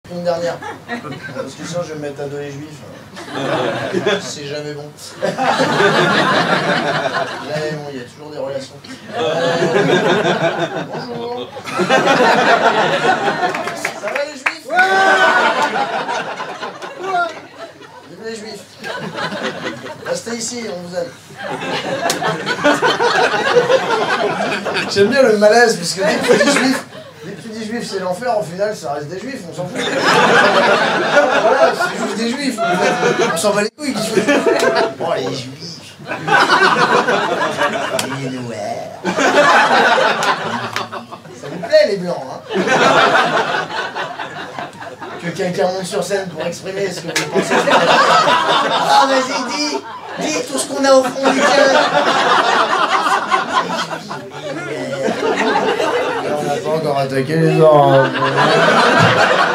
une dernière. Parce que sinon je vais me mettre à dos les juifs. C'est jamais bon. Jamais bon, il y a toujours des relations. Bonjour. Ça va les juifs? Vive les juifs. Restez ici, on vous aime. J'aime bien le malaise, parce que dès que tu dis juif, c'est l'enfer, au final ça reste des juifs, on s'en fout. Voilà, c'est juste des juifs. On s'en bat les couilles qu'ils soient juifs. Oh les juifs. Les noirs. Ça vous plaît les blancs, hein? Que quelqu'un monte sur scène pour exprimer ce que vous pensez. Ah vas-y, dis tout ce qu'on a au fond du cœur. On n'a pas encore attaqué les gens.